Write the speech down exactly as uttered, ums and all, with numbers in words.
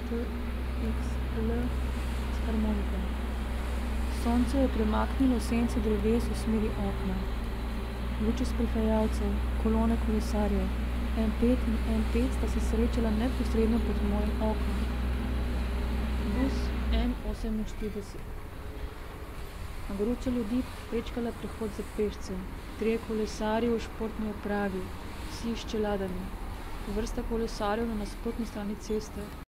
T X L s harmoniko. Sonce je premaknilo sence dreves v smeri okna. Luči sprehajalcev, kolone kolesarjev, M pet in M pet sta se srečala neposredno pod mojim oknom. Bus M oseminštirideset. Gruča ljudi prečkala prehod za pešce, trije kolesarji v športni opravi, vsi s čeladami, vrsta kolesarjev na nasprotni strani ceste.